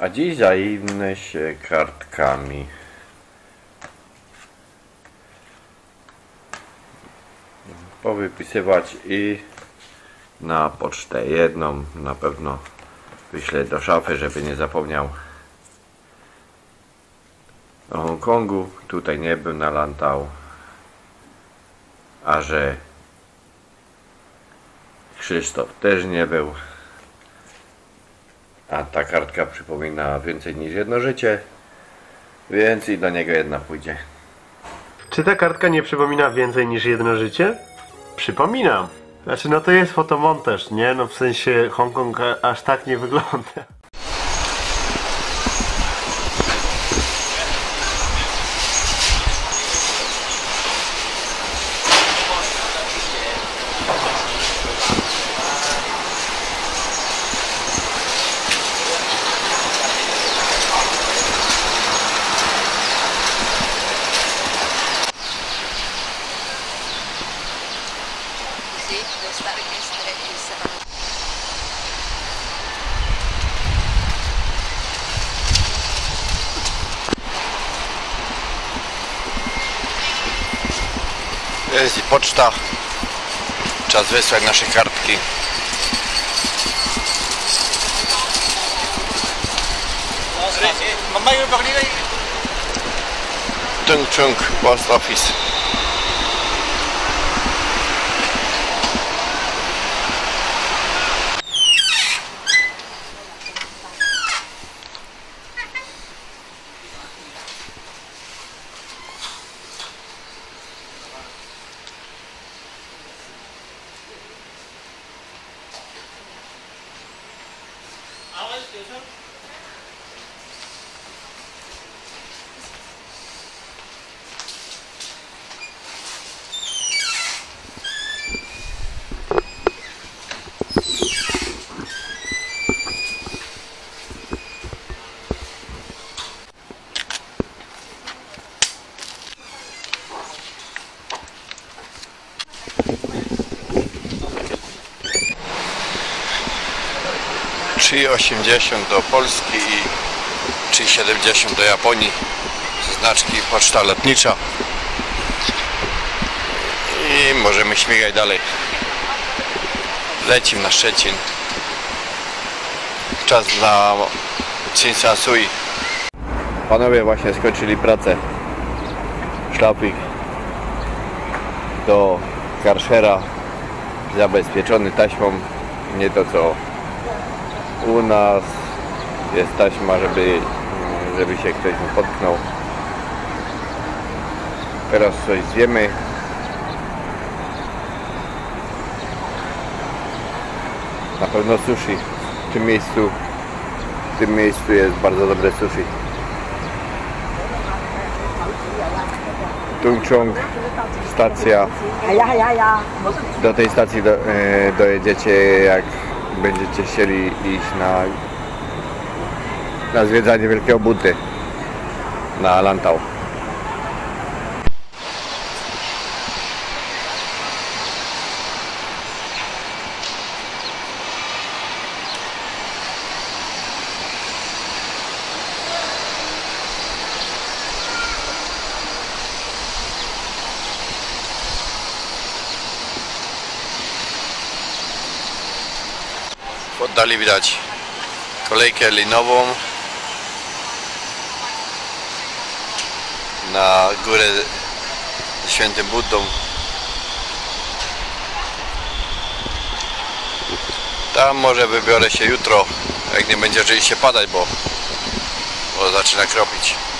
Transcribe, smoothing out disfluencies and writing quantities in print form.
A dziś zajmę się kartkami. Powypisywać i na pocztę jedną na pewno wyślę do szafy, żeby nie zapomniał o Hongkongu. Tutaj nie był na Lantau, a że Krzysztof też nie był, a ta kartka przypomina więcej niż jedno życie, więc i do niego jedna pójdzie. Czy ta kartka nie przypomina więcej niż jedno życie? Przypominam. Znaczy, no to jest fotomontaż, nie? No w sensie Hongkong aż tak nie wygląda. Jest i poczta. Czas wysłać nasze kartki. Tung Chung Post Office. $3,80 do Polski i $3,70 do Japonii. Znaczki poczta lotnicza. I możemy śmigać dalej. Lecimy na Szczecin. Czas na Cinsansui. Panowie właśnie skończyli pracę. Szlafik do Karszera zabezpieczony taśmą. Nie to co u nas jest taśma, żeby się ktoś nie potknął. Teraz coś zjemy. Na pewno sushi. W tym miejscu jest bardzo dobre sushi. Tung Chung, stacja. Do tej stacji dojedziecie, jak będziecie chcieli iść na zwiedzanie Wielkiego Buddy na Lantau. W oddali widać kolejkę linową na górę ze Świętym Buddą. Tam może wybiorę się jutro, jak nie będzie oczywiście padać, bo zaczyna kropić.